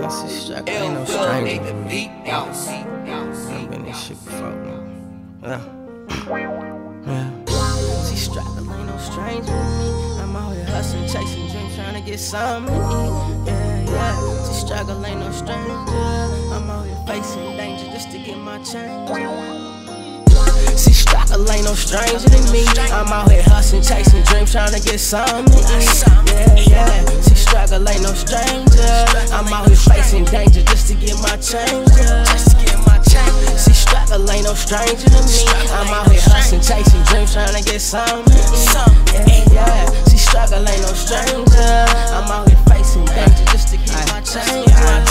Man, see, struggle ain't no stranger. I've been this shit before. Yeah. See, struggle ain't no stranger to me. I'm out here hustling, chasing dreams, trying to get something to eat. Yeah. See, struggle ain't no stranger. I'm out here facing danger just to get my change. See, struggle ain't no stranger to me. I'm out here hustling, chasing dreams, trying to get something to eat. Yeah. See, struggle ain't no stranger. I'm out here facing danger just to get my change. See, struggle ain't no stranger to me. I'm out here hustling, chasing dreams, trying to get something to eat. Yeah. See, struggle ain't no stranger. I'm out here facing danger just to get my change.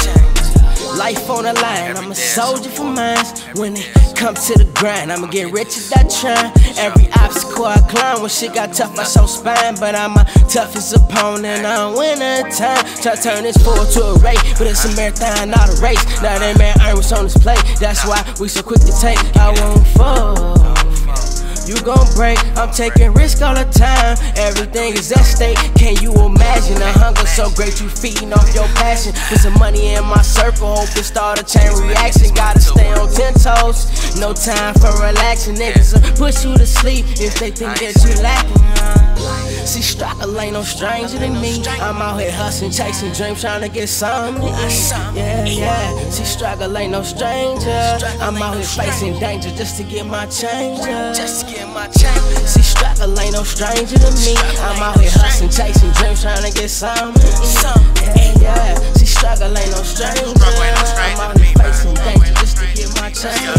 Life on the line, I'm a soldier for mine. When it comes to the grind, I'ma get rich if I try. Every obstacle I climb, when shit got tough, I show spine. But I'm a toughest opponent, I don't win a time. Try to turn this forward to a race, but it's a marathon, not a race. Now that man earn what's on his plate, that's why we so quick to take. I won't fall. You gon' break, I'm taking risk all the time. Everything is at stake, can you imagine? The hunger so great, you feeding off your passion. Put some money in my circle, hope it start a chain reaction. Gotta stay on 10 toes, no time for relaxing. Niggas will push you to sleep if they think that you lacking. See, struggle ain't no stranger to me. I'm out here hustling, chasing dreams, trying to get something to eat. Yeah. See, struggle ain't no stranger. I'm out here facing danger just to get my change. See, struggle ain't no stranger to me. I'm out here hustling, chasing dreams, trying to get something to eat. Yeah. See, struggle ain't no stranger. I'm out here facing danger just to get my change.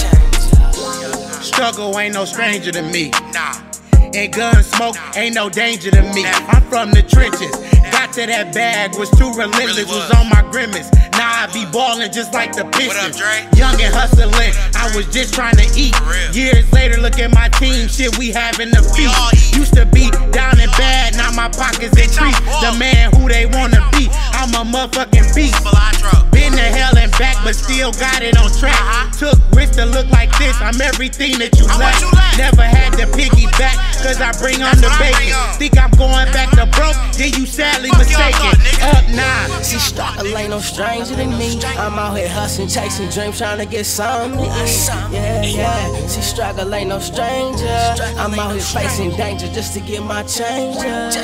Struggle ain't no stranger to me. And gun smoke ain't no danger to me. I'm from the trenches. Got to that bag, was too relentless, was on my grimace. Now I be ballin' just like the Pistons. Young and hustling, I was just trying to eat. Years later, look at my team, shit, we having the feast. Used to be down and bad, now my pockets increase. The man who they wanna be, I'm a motherfucking beast. Been to hell and back, but still got it on track. Took risks to look like this, I'm everything that you lack. Never had to piggyback, cause I bring on the bacon. Think I'm going back to broke, then you sadly mistaken. Up now. See, struggle ain't no stranger to me. I'm out here hustling, chasing dreams, trying to get something to eat. Yeah. See, struggle ain't no stranger. I'm out here facing danger just to get my change.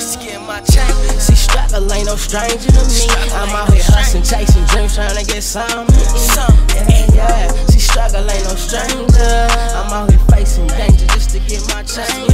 See, struggle ain't no stranger to me. I'm out here hustling, chasing dreams, trying to get something to eat. Yeah. See, struggle ain't no stranger. I'm out here facing danger just to get my change.